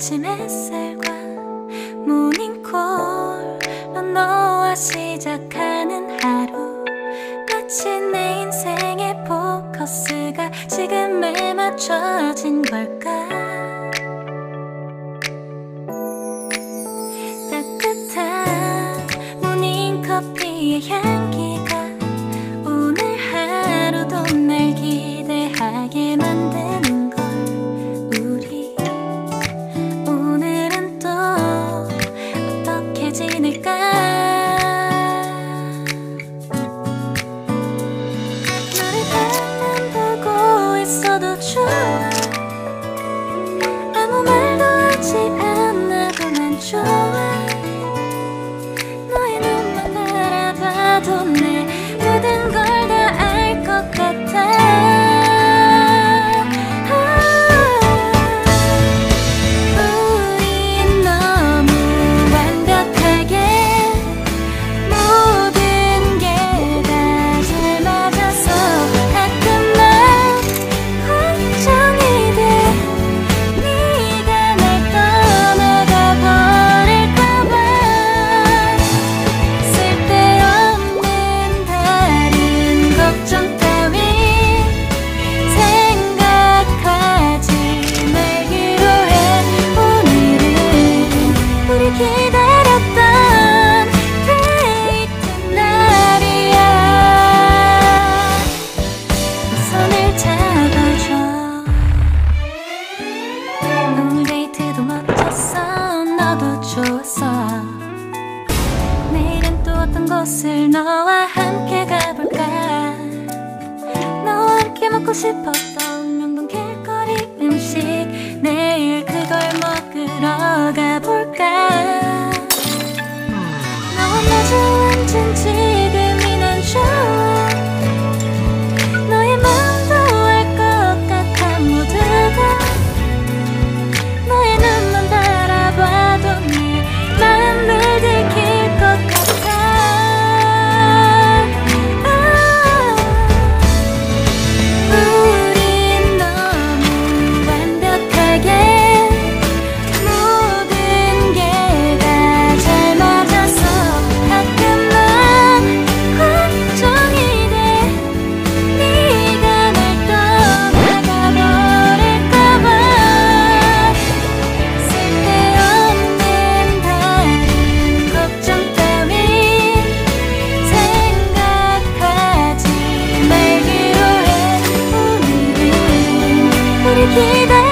아침 햇살과 모닝콜로 너와 시작하는 하루, 마치 내 인생의 포커스가 지금에 맞춰진 걸까. 따뜻한 모닝커피의 향기가 오늘 하루도 날 기대하게 만드는 걸. 우리 오늘은 또 어떻게 지낼까. 너를 가만 보고 있어도 좋아. 아무 말도 하지 않아도 난 좋아. 너의 눈만 바라봐도 내 모든 걸 다 알 것 같아. 우린 너무 완벽하게 모든 게 다 잘 맞아서 가끔 난 걱정이 돼. 네가 날 떠나가 버릴까 봐. 쓸데없는 다른 걱정 따윈 생각하지 말기로 해. 오늘은 우리 기다렸던 데이트 날이야. 손을 잡아줘. 오늘 데이트도 멋졌어. 너도 좋았어. 내일은 또 어떤 곳을 너와 함께 가볼까. 너와 함께 먹고 싶었던 명동 길거리 음식, 내일 그걸 먹으러 가볼까. 너와 마주 앉은 지금이 난 좋아. 너의 마음도 알 것 같아. 모두가 너의 눈만 바라봐도 내 마음을 들킬 것 같아. 우린 너무 완벽하게 모든 게 다 잘 맞아서 가끔 난 걱정이 돼. 네가 날 떠나가 버릴까 봐. 쓸데없는 다른 걱정 따윈 생각하지 말기로 해. 오늘은 우리 기다렸던